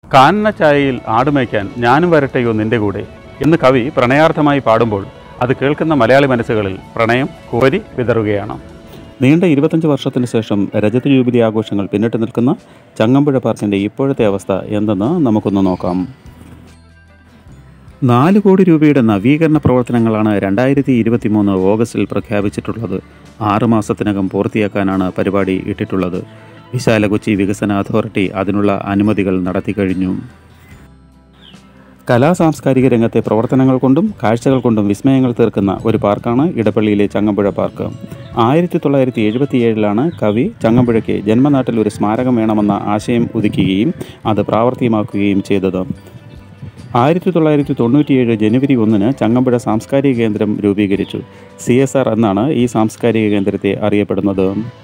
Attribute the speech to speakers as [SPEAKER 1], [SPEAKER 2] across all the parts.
[SPEAKER 1] കാനന ചായയിൽ ആടുമേയ്ക്കാൻ ഞാനും വരട്ടെയോ നിൻ്റെ കൂടെ എന്ന് കവി പ്രണയാർത്ഥമായി പാടുമ്പോൾ അത് കേൾക്കുന്ന മലയാളി മനസ്സുകളിൽ പ്രണയം കോരി വിതറുകയാണ്. നീണ്ട 25 വർഷത്തിന് ശേഷം രജത ജൂബിലി ആഘോഷങ്ങൾ പിന്നിട്ട് നിൽക്കുന്ന ചങ്ങമ്പുഴ പാർക്കിൻ്റെ ഇപ്പോഴത്തെ അവസ്ഥ എന്തെന്ന് നമുക്കൊന്ന് നോക്കാം. 4 കോടി രൂപയുടെ നവീകരണ പ്രവർത്തനങ്ങളാണ് 2023 ഓഗസ്റ്റിൽ പ്രഖ്യാപിച്ചിട്ടുള്ളത്. 6 മാസത്തിനകം പൂർത്തിയാക്കാനാണ് പരിപാടി ഇട്ടിട്ടുള്ളത്. വിശാല കൊച്ചി വികസന അതോറിറ്റി അതിനുള്ള അനുമതികൾ നടത്തിക്കഴിഞ്ഞു. കലാസാംസ്കാരിക രംഗത്തെ പ്രവർത്തനങ്ങൾ കൊണ്ടും കാഴ്ചകൾ കൊണ്ടും വിസ്മയങ്ങൾ തീർക്കുന്ന ഒരു പാർക്കാണ് ഇടപ്പള്ളിയിലെ ചങ്ങമ്പുഴ പാർക്ക്. 1977 കവി ചങ്ങമ്പുഴയ്ക്ക് ജന്മനാട്ടിൽ ഒരു സ്മാരകം വേണമെന്ന ആശയം ഉദിക്കുകയും അത് പ്രാവർത്തികമാക്കുകയും ചെയ്തത്. 1997 ജനുവരി 1 ചങ്ങമ്പുഴ സാംസ്കാരിക കേന്ദ്രം രൂപീകരിച്ചു. CSR എന്നാണ് ഈ സാംസ്കാരിക കേന്ദ്രത്തെ അറിയപ്പെടുന്നത്.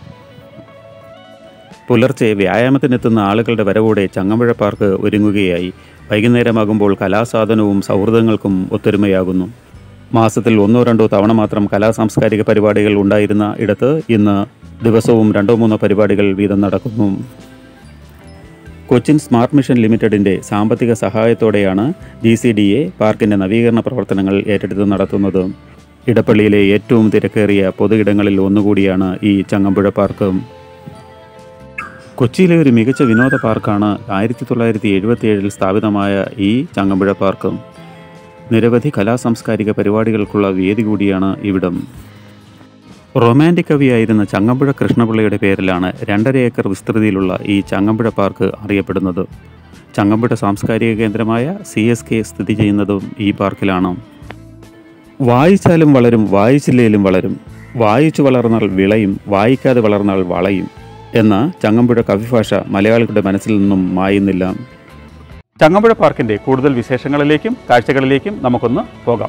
[SPEAKER 1] പുലർച്ചെ വ്യായാമത്തിനെത്തുന്ന ആളുകളുടെ വരവോടെ ചങ്ങമ്പുഴ പാർക്ക് ഒരുങ്ങുകയായി. വൈകുന്നേരമാകുമ്പോൾ കലാസാധനവും സൗഹൃദങ്ങൾക്കും ഒത്തൊരുമയാകുന്നു. മാസത്തിൽ 1-2 തവണ മാത്രം കലാസാംസ്കാരിക പരിപാടികൾ ഉണ്ടായിരുന്ന ഇടത്ത് ഇന്ന് ദിവസവും 2-3 പരിപാടികൾ വീതം നടക്കുന്നു. കൊച്ചിൻ സ്മാർട്ട് മിഷൻ ലിമിറ്റഡിൻ്റെ സാമ്പത്തിക സഹായത്തോടെയാണ് GCDA പാർക്കിൻ്റെ നവീകരണ പ്രവർത്തനങ്ങൾ ഏറ്റെടുത്ത് നടത്തുന്നത്. ഇടപ്പള്ളിയിലെ ഏറ്റവും തിരക്കേറിയ പൊതു ഇടങ്ങളിൽ ഒന്നുകൂടിയാണ് ഈ ചങ്ങമ്പുഴ പാർക്ക്. കൊച്ചിയിലെ ഒരു മികച്ച വിനോദ പാർക്കാണ് 1977 സ്ഥാപിതമായ ഈ ചങ്ങമ്പുഴ പാർക്ക്. നിരവധി കലാസാംസ്കാരിക പരിപാടികൾക്കുള്ള വേദി കൂടിയാണ് ഇവിടം. റൊമാൻറ്റിക് കവിയായിരുന്ന ചങ്ങമ്പുഴ കൃഷ്ണപിള്ളയുടെ പേരിലാണ് 2.5 ഏക്കർ വിസ്തൃതിയിലുള്ള ഈ ചങ്ങമ്പുഴ പാർക്ക് അറിയപ്പെടുന്നത്. ചങ്ങമ്പുഴ സാംസ്കാരിക കേന്ദ്രമായ CSK സ്ഥിതി ചെയ്യുന്നതും ഈ പാർക്കിലാണ്. വായിച്ചാലും വളരും, വായിച്ചില്ലേലും വളരും, വായിച്ചു വളർന്നാൽ വിളയും, വായിക്കാതെ വളർന്നാൽ വളയും എന്ന ചങ്ങമ്പുഴ കവിഭാഷ മലയാളികളുടെ മനസ്സിൽ നിന്നും മായുന്നില്ല. ചങ്ങമ്പുഴ പാർക്കിൻ്റെ കൂടുതൽ വിശേഷങ്ങളിലേക്കും കാഴ്ചകളിലേക്കും നമുക്കൊന്ന് പോകാം.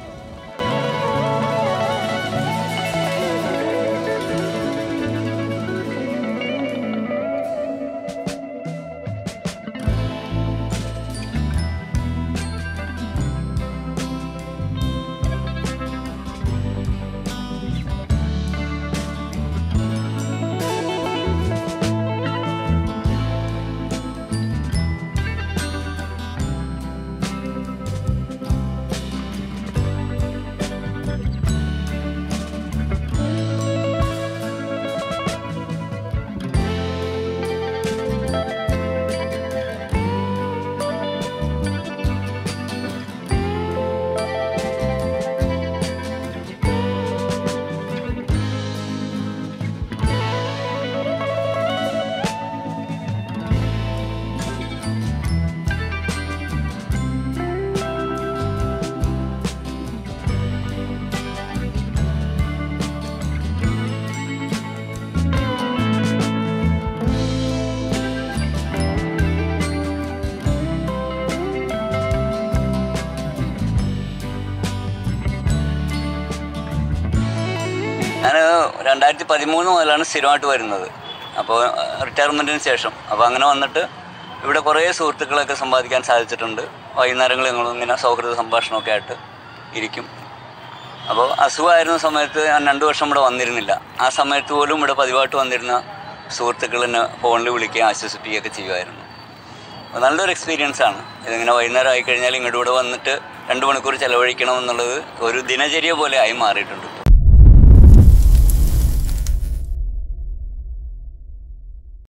[SPEAKER 2] ഞാൻ 2013 മുതലാണ് സ്ഥിരമായിട്ട് വരുന്നത്. അപ്പോൾ റിട്ടയർമെൻറ്റിന് ശേഷം അങ്ങനെ വന്നിട്ട് ഇവിടെ കുറേ സുഹൃത്തുക്കളൊക്കെ സമ്പാദിക്കാൻ സാധിച്ചിട്ടുണ്ട്. വൈകുന്നേരങ്ങളിൽ ഞങ്ങളിങ്ങനെ സൗഹൃദ സംഭാഷണമൊക്കെ ആയിട്ട് ഇരിക്കും. അപ്പോൾ അസുഖമായിരുന്ന സമയത്ത് ഞാൻ 2 വർഷം ഇവിടെ വന്നിരുന്നില്ല. ആ സമയത്ത് പോലും ഇവിടെ പതിവായിട്ട് വന്നിരുന്ന സുഹൃത്തുക്കൾ എന്നെ ഫോണിൽ വിളിക്കുകയും ആശ്വസിപ്പിക്കുകയൊക്കെ ചെയ്യുമായിരുന്നു. അപ്പോൾ നല്ലൊരു എക്സ്പീരിയൻസാണ്. ഇതിങ്ങനെ വൈകുന്നേരം ആയിക്കഴിഞ്ഞാൽ ഇങ്ങോട്ട് ഇവിടെ വന്നിട്ട് 2 മണിക്കൂർ ചിലവഴിക്കണം എന്നുള്ളത് ഒരു ദിനചര്യ പോലെ ആയി മാറിയിട്ടുണ്ട്.